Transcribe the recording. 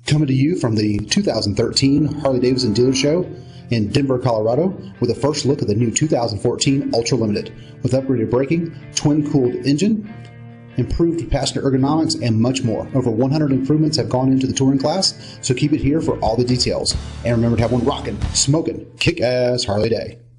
Coming to you from the 2013 Harley Davidson dealer show in Denver, Colorado, with a first look at the new 2014 Ultra Limited with upgraded braking, twin-cooled engine, improved passenger ergonomics, and much more. Over 100 improvements have gone into the touring class, so keep it here for all the details. And remember to have one rockin', smokin', kick-ass Harley Day.